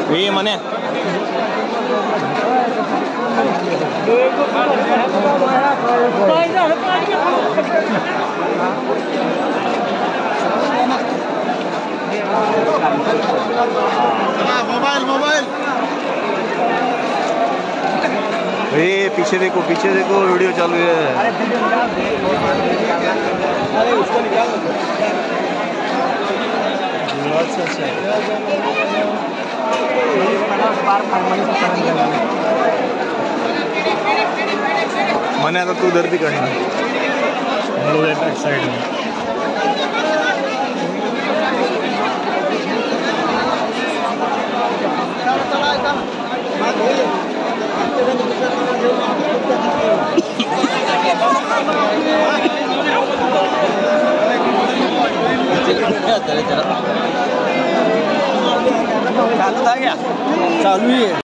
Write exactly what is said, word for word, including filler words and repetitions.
ये मने mobile mobile ये पीछे देखो पीछे देखो वीडियो चालू है। अरे उसको निकाल मने आता तू दर्दी काढ साइड में चालू था क्या? चालू ही है।